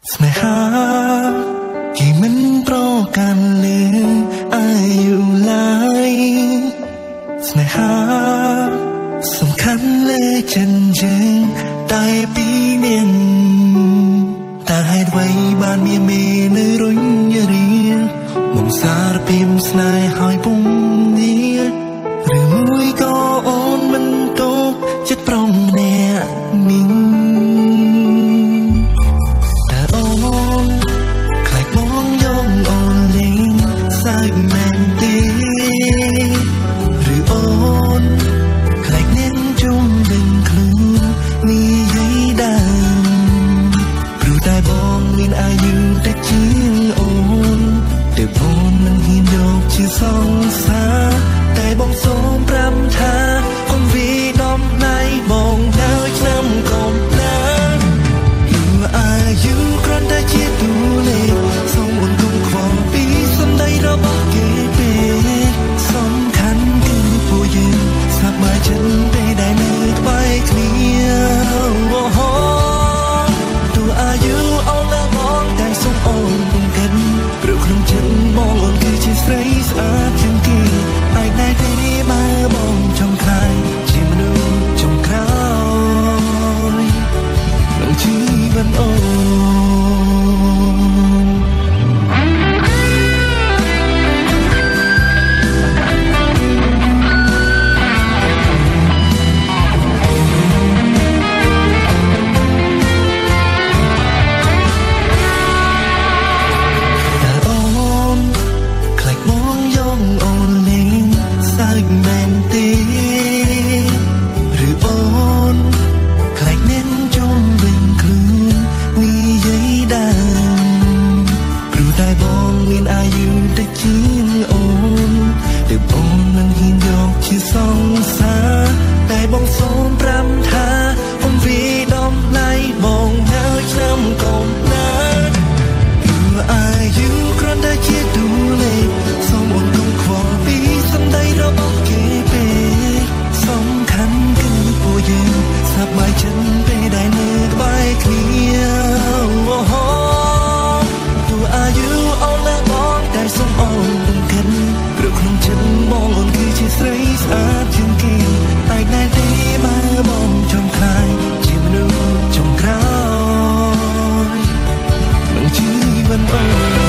ស្នេហាគេមិនប្រកាន់លើអាយុឡើយស្នេហាសំខាន់លើចិនយើងតែពីនាងតែហេតុអ្វីបានមានមេនៅរុញរាមុំសារពីមស្នេហ៍ហើយពុំនេះឬមួយក៏អូនមិនតូកចិត្តប្រងម្នាក់នេះតែអូនខ្លាចបងយកអូនលេងសើចមែនទេឬអូនខ្លាចនាងជុំវិញខ្លួននេះយាយដើមព្រោះតែបងមានអាយុតិចជាងអូនទើបអូនមិនហ៊ានយកជាសង្សារតែបងសូមប្រាំថាកុំវាដំណៃបងនៅឆ្នាំកុំណាអាយុគ្រាន់តែជាតួលេខសូមអូនកុំខ្វល់ពីសម្ដីរបស់គេពេកសំខាន់គឺពួកយើងសប្បាយចិត្តពេលដែលនៅក្បែរគ្នាទោះអាយុអូនឡើងបងតែសូមអូនពុំគិតព្រោះក្នុងចិត្តបងអូនគឺជាស្រីស្អាតជាងគេអាចណែទេបើបងចង់ខ្លាចជាមនុស្សចុងក្រោយក្នុងជីវិតអូនសង្សារតែបងសូមប្រាំថាកុំវាដំណៃបងនៅឆ្នាំកុំណាព្រោះអាយុគ្រាន់តែជាតួលេខសូមអូនកុំខ្វល់ពីសម្ដីរបស់គេពេកសំខាន់គឺពួកយើងសប្បាយចិត្តពេលដែលនៅក្បែរគ្នាទោះអាយុអូនឡើងបងតែសូមអូនពុំគិតព្រោះក្នុងចិត្តបងអូនគឺជាស្រីស្អាតជាងគេអាចណែទេបើបងចង់ខ្លាចជាមនុស្សចុងក្រោយក្នុងជីវិតអូន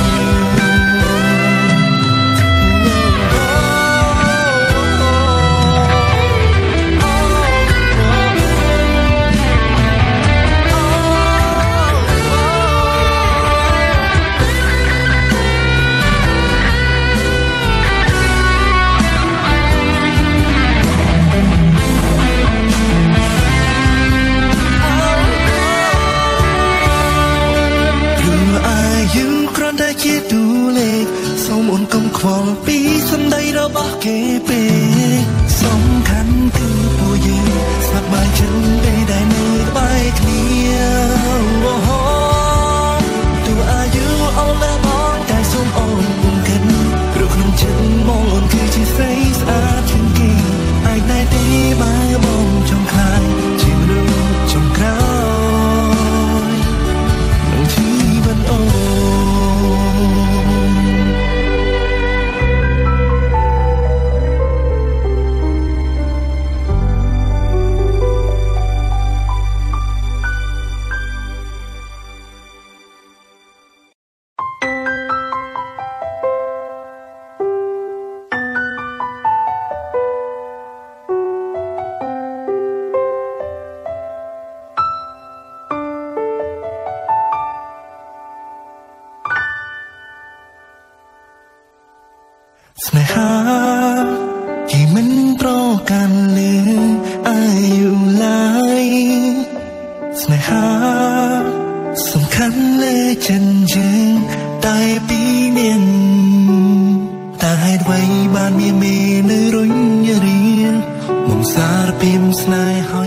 ជាតួលេខសូមអូនកុំខ្វល់ពីសម្ដីរបស់គេពេកសំខាន់គឺពួកយើងសប្បាយចិត្តពេលដែលនៅក្បែរគ្នាទោះអាយុអូនឡើងបងតែសូមអូនពុំគិតព្រោះក្នុងចិត្តបងអូនគឺជាស្រីស្អាតជាងគេអាចណែទេបើបងចង់ខ្លាចជាមនុស្សចុងក្រោយក្នុងជីវិតអូនស្នេហាគេមិនប្រកាន់លើអាយុឡើយស្នេហាសំខាន់លើចិនយើងតែពីនាងតែហេតុអ្វីបានមានមេនៅរុញរាមុំសារពីមស្នេហ៍